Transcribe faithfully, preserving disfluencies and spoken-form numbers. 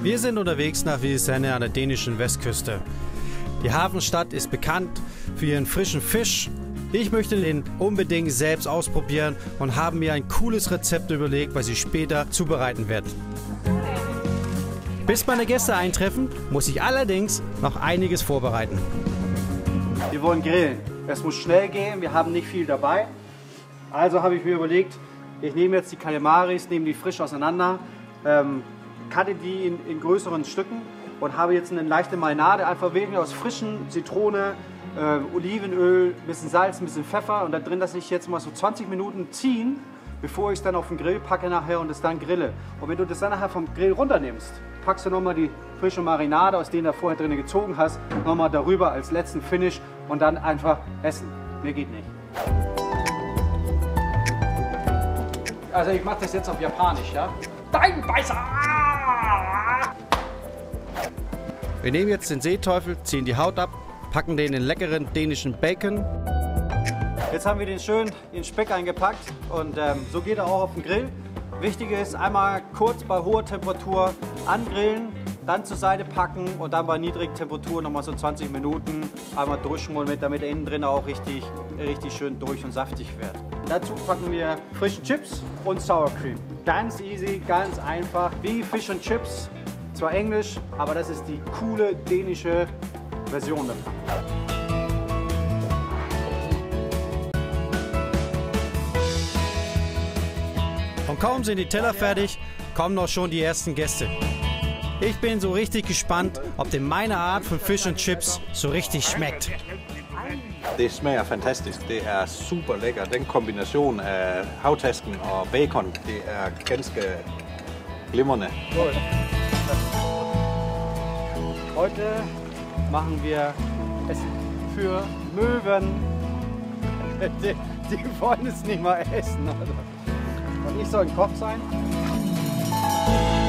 Wir sind unterwegs nach Hvide an der dänischen Westküste. Die Hafenstadt ist bekannt für ihren frischen Fisch. Ich möchte den unbedingt selbst ausprobieren und habe mir ein cooles Rezept überlegt, was ich später zubereiten werde. Bis meine Gäste eintreffen, muss ich allerdings noch einiges vorbereiten. Wir wollen grillen. Es muss schnell gehen, wir haben nicht viel dabei. Also habe ich mir überlegt, ich nehme jetzt die Kalamaris, nehme die frisch auseinander, ähm, cutte die in, in größeren Stücken und habe jetzt eine leichte Marinade, einfach wirklich aus frischen Zitrone, äh, Olivenöl, ein bisschen Salz, ein bisschen Pfeffer und da drin lasse ich jetzt mal so zwanzig Minuten ziehen, bevor ich es dann auf den Grill packe nachher und es dann grille. Und wenn du das dann nachher vom Grill runternimmst, packst du nochmal die frische Marinade, aus denen du vorher drin gezogen hast, nochmal darüber als letzten Finish und dann einfach essen. Mehr geht nicht. Also ich mache das jetzt auf Japanisch, ja? Dein Beißer! Wir nehmen jetzt den Seeteufel, ziehen die Haut ab, packen den in leckeren dänischen Bacon. Jetzt haben wir den schön in Speck eingepackt und ähm, so geht er auch auf den Grill. Wichtig ist, einmal kurz bei hoher Temperatur angrillen, dann zur Seite packen und dann bei niedriger Temperatur nochmal so zwanzig Minuten einmal durchschmollen, damit er innen drin auch richtig, richtig schön durch und saftig wird. Dazu packen wir frische Chips und Sour Cream. Ganz easy, ganz einfach, wie Fish and Chips. Zwar Englisch, aber das ist die coole dänische Version davon. Und kaum sind die Teller fertig, kommen auch schon die ersten Gäste. Ich bin so richtig gespannt, ob denn meine Art von Fish and Chips so richtig schmeckt. Det smager fantastisk. Det er super lækker. Den kombination af havtasken og bacon, det er ganske glimrende. Heute machen wir Essen für Möwen. Die, die wollen es nicht mal essen. Oder? Und ich soll ein Koch sein?